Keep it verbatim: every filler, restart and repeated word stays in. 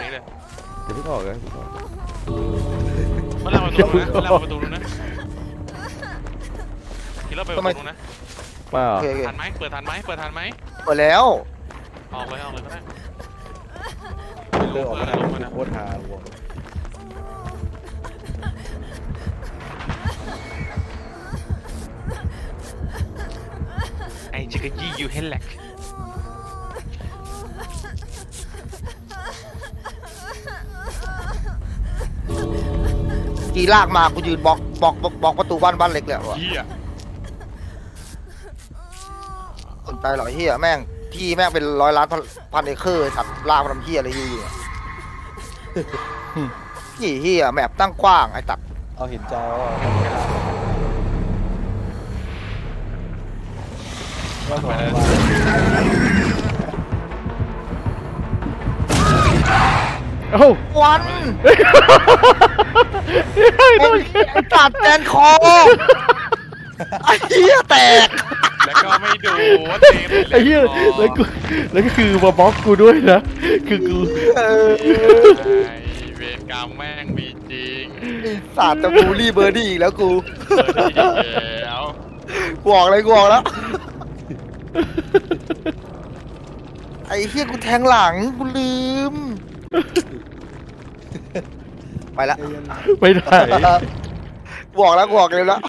เลยเดี๋ยวเพิ่งออกเลยมันเล่าประตูนะมันเล่าประตูนะคิดเราไปประตูนะมาทันไหมเปิดทันไหมเปิดทันไหมเปิดแล้วออกเลยออกเลยก็ได้เลิกออกมาโคตรฮาวัวไอ้จิกกี้ยูเฮลแลกกีลากมากูยืนบล็อกบล็อกบล็อกประตูบ้านบ้านเล็กเลยว่ะเฮียสนใจหรอเฮียแม่งที่แม่งเป็นร้อยล้านพันเอเคอร์ตัดลากมาทำเฮียอะไรอยู่อยู่กี่เฮียแมปตั้งกว้างไอ้ตัดเอาเห็นจอว่าสองโอ้วันไอ้ตัดแดนคอไอ้เฮียแตกแล้วก็ไม่ดูว่าเต็มไอ้เหี้ยแล้วกูแล้วก็คือมาบล็อกกูด้วยนะคือกูเวรกรรมแม่งมีจริงไอ้สัตว์จะบูลลี่เบอร์ดี้อีกแล้วกูเปิดที่แล้วกูออกเลยกูออกแล้วไอ้เฮียกูแทงหลังกูลืมไปละไม่ได้กูออกแล้วกูออกเลยแล้ว